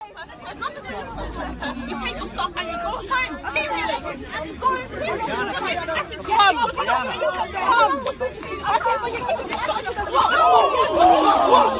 There's nothing to do. You take your stuff and you go home. Period. And you go home. Period. Come. Okay, but you're giving me